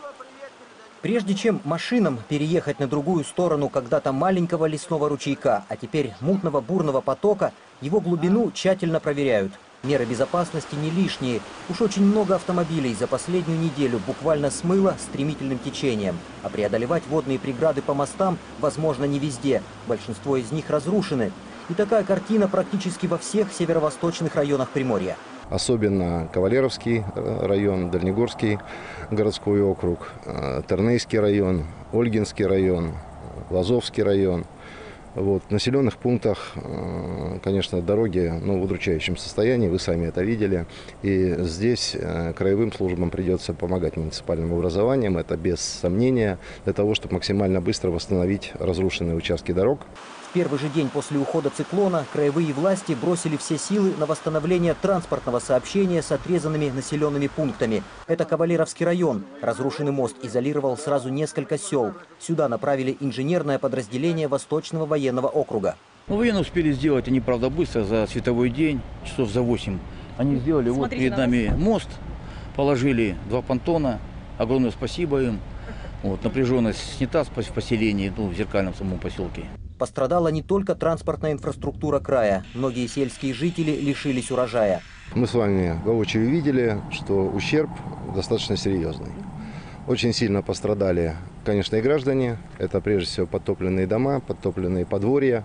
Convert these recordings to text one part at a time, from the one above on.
Прежде чем машинам переехать на другую сторону когда-то маленького лесного ручейка, а теперь мутного бурного потока, его глубину тщательно проверяют. Меры безопасности не лишние. Уж очень много автомобилей за последнюю неделю буквально смыло стремительным течением. А преодолевать водные преграды по мостам возможно не везде. Большинство из них разрушены. И такая картина практически во всех северо-восточных районах Приморья. Особенно Кавалеровский район, Дальнегорский городской округ, Тернейский район, Ольгинский район, Лазовский район. В населенных пунктах, конечно, дороги в удручающем состоянии, вы сами это видели. И здесь краевым службам придется помогать муниципальным образованиям, это без сомнения, для того, чтобы максимально быстро восстановить разрушенные участки дорог. В первый же день после ухода циклона краевые власти бросили все силы на восстановление транспортного сообщения с отрезанными населенными пунктами. Это Кавалеровский район. Разрушенный мост изолировал сразу несколько сел. Сюда направили инженерное подразделение Восточного военного округа. Военные успели сделать, они, правда, быстро, за световой день, часов за 8. Они сделали перед нами мост, положили 2 понтона. Огромное спасибо им. Напряженность снята в поселении, в Зеркальном самом поселке. Пострадала не только транспортная инфраструктура края. Многие сельские жители лишились урожая. Мы с вами воочию видели, что ущерб достаточно серьезный. Очень сильно пострадали, конечно, и граждане. Это прежде всего подтопленные дома, подтопленные подворья.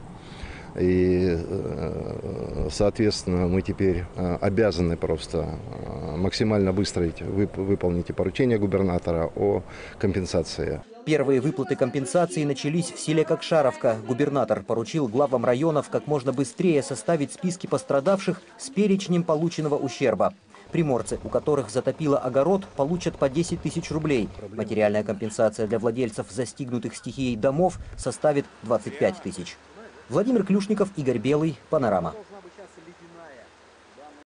И, соответственно, мы теперь обязаны просто максимально быстро выполнить поручение губернатора о компенсации. Первые выплаты компенсации начались в селе Кокшаровка. Губернатор поручил главам районов как можно быстрее составить списки пострадавших с перечнем полученного ущерба. Приморцы, у которых затопило огород, получат по 10 тысяч рублей. Материальная компенсация для владельцев застигнутых стихией домов составит 25 тысяч. Владимир Клюшников, Игорь Белый, Панорама.